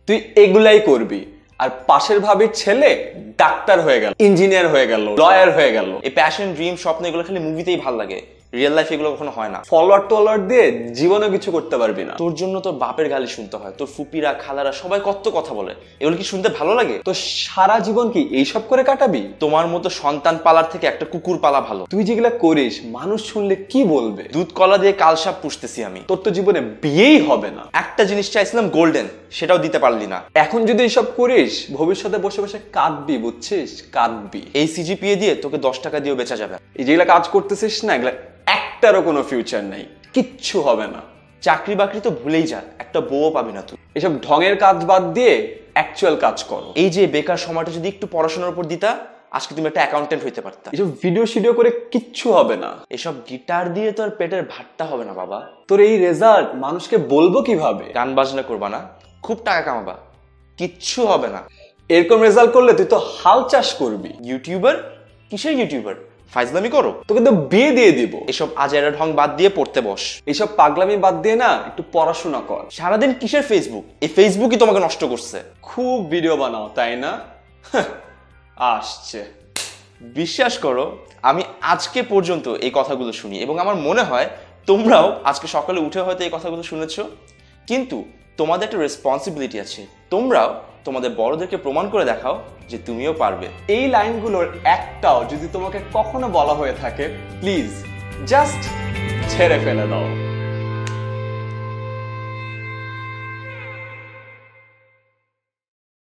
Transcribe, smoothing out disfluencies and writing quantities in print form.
তুই এগুলাই করবি, আর পাশের ভাবির ছেলে ডাক্তার হয়ে গেল, ইঞ্জিনিয়ার হয়ে গেল, লয়ার হয়ে গেল। এই প্যাশন, ড্রিম, স্বপ্ন এগুলো খালি মুভিতেই ভালো লাগে, রিয়েল লাইফ এগুলো কখনো হয় না। ফলোয়ার টলোয়ার দিয়ে জীবনে কিছু করতে পারবি না। তোর জন্য তোর বাপের গালি শুনতে হয়, তোর ফুপিরা খালারা সবাই কত কথা বলে, এগুলো কি শুনতে ভালো লাগে? তো সারা জীবন কি এইসব করে কাটাবি? তোমার মতো সন্তান পালার থেকে একটা কুকুর পালা ভালো। তুই যেগুলা করিস মানুষ শুনলে কি বলবে? দুধ কলা দিয়ে কালসাপ পুষতেছি আমি। তোর তো জীবনে বিয়েই হবে না। একটা জিনিস চাইছিলাম গোল্ডেন, সেটাও দিতে পারলি না। এখন যদি এইসব করিস ভবিষ্যতে বসে বসে কাঁদবি, বুঝছিস? কাঁদবি। এই সিজিপিএ দিয়ে তোকে 10 টাকা দিয়েও বেচা যাবে। এই যেগুলা কাজ করতেছিস না, এগুলা একটারও কোনো ফিউচার নাই, কিচ্ছু হবে না। চাকরি বাকরি তো ভুলেই যা, একটা বউও পাবি না তুই। এসব ঢঙের কাজ বাদ দিয়ে অ্যাকচুয়াল কাজ করো। এই যে বেকার সময়টা যদি একটু পড়াশোনার উপর দিতা, আজকে তুমি একটা অ্যাকাউন্টেন্ট হইতে পারতা। এসব ভিডিও করে কিচ্ছু হবে না। এসব গিটার দিয়ে তোর পেটের ভাতটা হবে না বাবা। তোর এই রেজাল্ট মানুষকে বলবো কিভাবে? গান বাজনা করবা না, খুব টাকা কামাবা, কিচ্ছু হবে না। এরকম রেজাল্ট করলে তুই তো হাল চাষ করবি। ইউটিউবার? কিসের ইউটিউবার? ফাইজলামি করো? তোকে তো বিয়ে দিয়ে দিব। এসব আজেরা ঢং বাদ দিয়ে পড়তে বস। এইসব পাগলামি বাদ দিয়ে না একটু পড়াশোনা কর। সারাদিন কিসের ফেসবুক? এই ফেসবুকই তোমাকে নষ্ট করছে। খুব ভিডিও বানাও তাই না? আসছে। বিশ্বাস করো, আমি আজকে পর্যন্ত এই কথাগুলো শুনি এবং আমার মনে হয় তোমরাও আজকে সকালে উঠে হয়তো এই কথাগুলো শুনেছো, কিন্তু তোমাদের একটা রেসপন্সিবিলিটি আছে। তোমরাও তোমাদের বড়দেরকে প্রমাণ করে দেখাও যে তুমিও পারবে। এই লাইনগুলোর একটাও যদি তোমাকে কখনো বলা হয়ে থাকে, প্লিজ জাস্ট ছেড়ে ফেলে দাও।